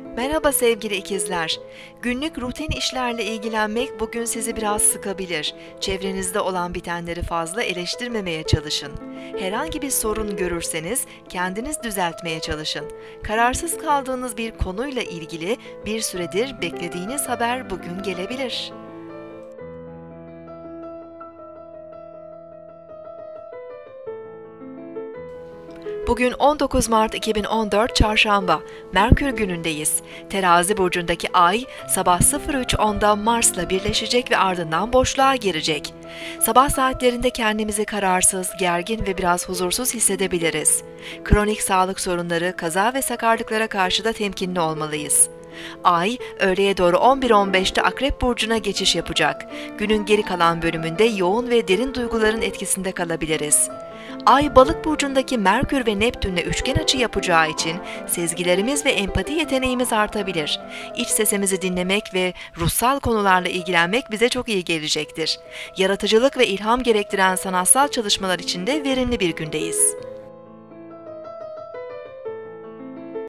Merhaba sevgili ikizler. Günlük rutin işlerle ilgilenmek bugün sizi biraz sıkabilir. Çevrenizde olan bitenleri fazla eleştirmemeye çalışın. Herhangi bir sorun görürseniz kendiniz düzeltmeye çalışın. Kararsız kaldığınız bir konuyla ilgili bir süredir beklediğiniz haber bugün gelebilir. Bugün 19 Mart 2014 Çarşamba, Merkür günündeyiz. Terazi burcundaki Ay, sabah 03.10'da Mars'la birleşecek ve ardından boşluğa girecek. Sabah saatlerinde kendimizi kararsız, gergin ve biraz huzursuz hissedebiliriz. Kronik sağlık sorunları, kaza ve sakarlıklara karşı da temkinli olmalıyız. Ay, öğleye doğru 11.15'te Akrep Burcu'na geçiş yapacak. Günün geri kalan bölümünde yoğun ve derin duyguların etkisinde kalabiliriz. Ay, Balık burcundaki Merkür ve Neptün'le üçgen açı yapacağı için sezgilerimiz ve empati yeteneğimiz artabilir. İç sesimizi dinlemek ve ruhsal konularla ilgilenmek bize çok iyi gelecektir. Yaratıcılık ve ilham gerektiren sanatsal çalışmalar için de verimli bir gündeyiz.